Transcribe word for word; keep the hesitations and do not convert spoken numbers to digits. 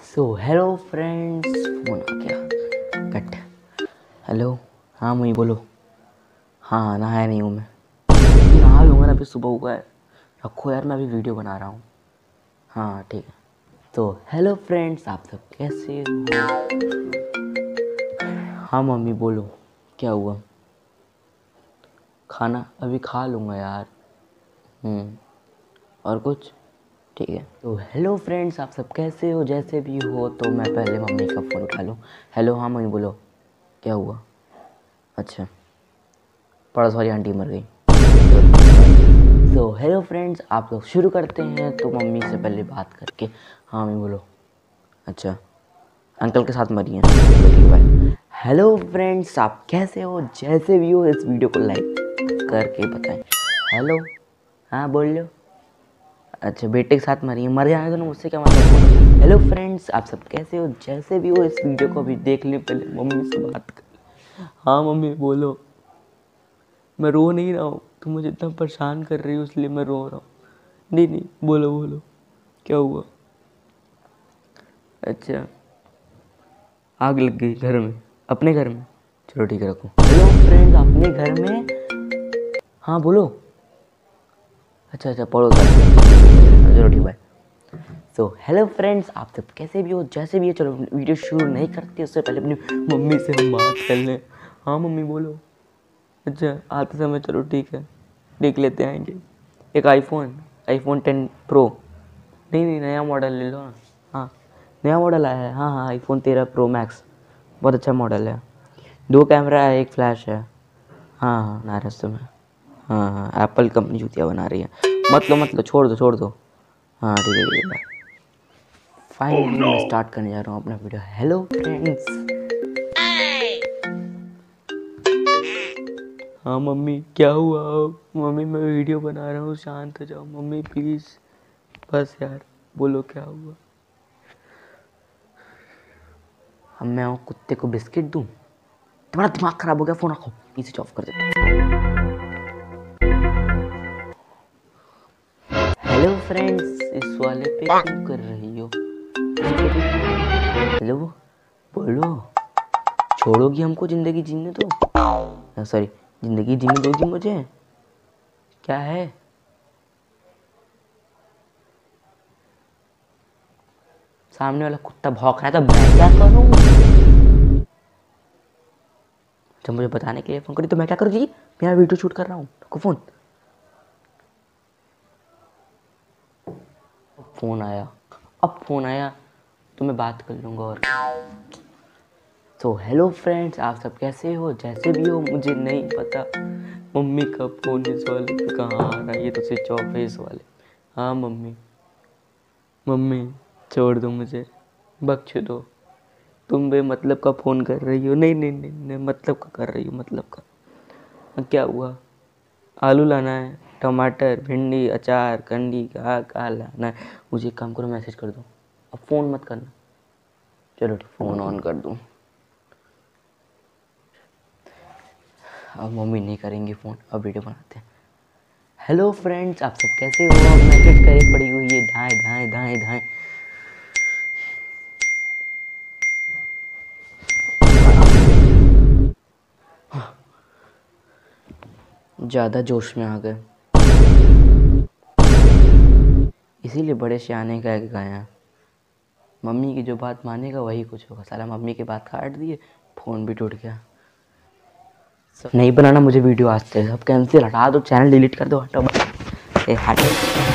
सो hello friends, phone आ गया। Cut. Hello. हाँ मुझे बोलो। हाँ नहाया नहीं हूँ मैं, नहा लूँगा ना, अभी सुबह हुआ है। रखो यार, मैं अभी वीडियो बना रहा हूँ। हाँ ठीक है। तो हेलो फ्रेंड्स, आप सब कैसे हो? हाँ मम्मी बोलो, क्या हुआ? खाना अभी खा लूँगा यार। हम्म और कुछ? ठीक है। तो हेलो फ्रेंड्स, आप सब कैसे हो? जैसे भी हो, तो मैं पहले मम्मी का फ़ोन उठा लूँ। हेलो। हाँ मम्मी बोलो, क्या हुआ? अच्छा, पड़ोस वाली आंटी मर गई। सो हेलो फ्रेंड्स, आप लोग शुरू करते हैं। तो मम्मी से पहले बात करके। हाँ मम्मी बोलो। अच्छा, अंकल के साथ मरी हैं। चलो ठीक है। हेलो फ्रेंड्स, आप कैसे हो? जैसे भी हो, इस वीडियो को लाइक करके बताएं। हेलो। हाँ बोल लो। अच्छा, बेटे के साथ मरी है, मर जाने दो ना, मुझसे क्या मतलब। हेलो फ्रेंड्स, आप सब कैसे हो? जैसे भी हो, इस वीडियो को अभी देख ली, पहले मम्मी से बात कर। हाँ मम्मी बोलो। मैं रो नहीं रहा हूँ, तुम मुझे इतना परेशान कर रही हो इसलिए मैं रो रहा हूँ। नहीं नहीं, बोलो बोलो, क्या हुआ? अच्छा, आग लग गई घर में? अपने घर में? चलो ठीक है, रखो। हेलो फ्रेंड्स, अपने घर में? हाँ बोलो। अच्छा अच्छा, पढ़ो। चलो ठीक है। सो हेलो फ्रेंड्स, आप सब कैसे भी हो? जैसे भी हो, चलो वीडियो शुरू नहीं करते उससे पहले अपनी मम्मी से हम बात कर लें। हाँ मम्मी बोलो। अच्छा, आते समय चलो ठीक है, देख लेते आएंगे। एक आईफोन आईफोन टेन प्रो। नहीं नहीं, नया मॉडल ले लो ना। हाँ नया मॉडल आया है। हाँ हाँ, आईफोन तेरह प्रो मैक्स, बहुत अच्छा मॉडल है। दो कैमरा है, एक फ्लैश है। हाँ हाँ, नाराज में। हाँ हाँ, एप्पल कंपनी जूतियाँ बना रही है। मत लो मत लो, छोड़ दो छोड़ दो। हाँ ठीक है ठीक है। फाइनली मैं स्टार्ट करने जा रहा हूँ अपना वीडियो। Hello friends. हाँ मम्मी, क्या हुआ? मम्मी मैं वीडियो बना रहा हूँ, शांत हो जाओ मम्मी प्लीज़। बस यार, बोलो क्या हुआ? अब मैं वो कुत्ते को बिस्किट दूँ? तुम्हारा दिमाग खराब हो गया, फ़ोन रखो, स्विच ऑफ कर देता हूँ। हेलो फ्रेंड्स, इस वाले पे क्यों कर रही हो? हेलो बोलो। छोड़ोगी हमको जिंदगी जीने दो? सॉरी, जिंदगी जीने दोगी मुझे? क्या है? सामने वाला कुत्ता भौंक रहा है तो मैं क्या करूं? जब मुझे बताने के लिए फोन करी तो मैं क्या करूँ जी? मैं वीडियो शूट कर रहा हूँ, को फोन फोन आया। अब फोन आया तो मैं बात कर लूँगा। और तो हेलो फ्रेंड्स, आप सब कैसे हो? जैसे भी हो, मुझे नहीं पता मम्मी का फ़ोन इस वाले पे कहाँ आ रहा है। ये तो स्विच ऑफ है इस वाले। हाँ मम्मी मम्मी छोड़ दो मुझे, बख्श दो। तुम बे मतलब का फ़ोन कर रही हो? नहीं नहीं नहीं नहीं, मतलब का कर रही हो, मतलब का। क्या हुआ? आलू लाना है, टमाटर, भिंडी, अचार, कंडी, कहाँ कहाँ लाना है? मुझे एक काम करो, मैसेज कर दो, अब फ़ोन मत करना। चलो ठीक, फ़ोन ऑन कर दूँ। अब मम्मी नहीं करेंगी फ़ोन, अब वीडियो बनाते हैं। हेलो फ्रेंड्स, आप सब कैसे हो? अब मैसेज करे पड़ी हुई है, धाएँ धाएँ धाएँ धाएँ। ज़्यादा जोश में आ गए, इसीलिए बड़े सियाने कह के गए हैं, मम्मी की जो बात मानेगा वही कुछ होगा। साला मम्मी की बात काट दिए, फ़ोन भी टूट गया। नहीं बनाना मुझे वीडियो आज से, सब कैंसिल, हटा दो, चैनल डिलीट कर दो, हटो बस। ए हटो।